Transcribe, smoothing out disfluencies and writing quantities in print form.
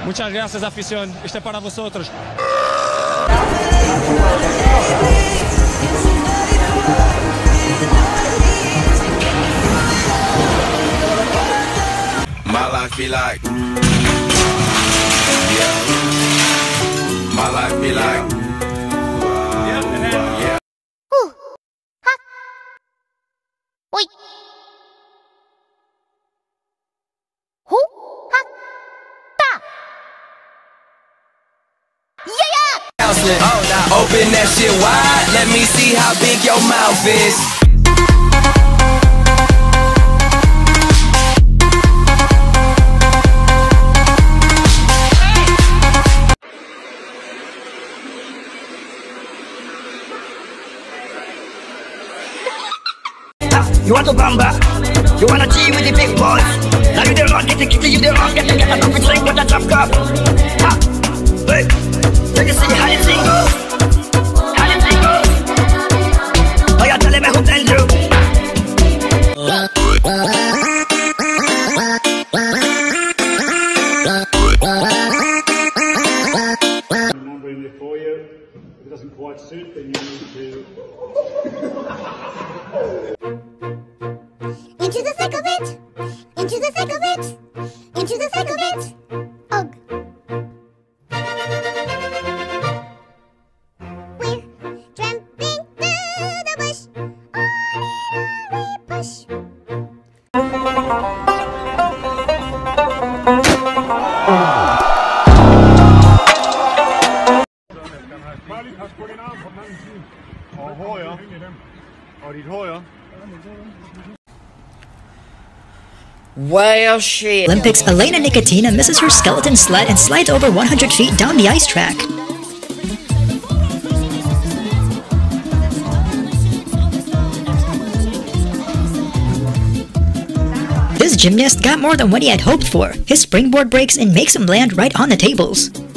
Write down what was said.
Muchas gracias, afición. Este es para vosotros. My life be like, yeah. My life be like, yeah. Oi. Hu. Ha. Ta. Yeah. Oh, now open that shit wide. Let me see how big your mouth is. You want to bamba? You wanna G with the big boys? Now you the wrong, get the kitty, you the wrong, get a coffee drink with a drop cup. Ha! Hey! Take a see how you sing goes. How you sing goes. Oh, you're telling me who can do? Number in there for you. If it doesn't quite suit, then you need to. Into the thick of it. Into the thick of it. Into the thick of it. Ugh. We're tramping through the bush. On we push. Well, shit. Olympics, Elena Nikitina misses her skeleton sled and slides over 100 feet down the ice track. This gymnast got more than what he had hoped for. His springboard breaks and makes him land right on the tables.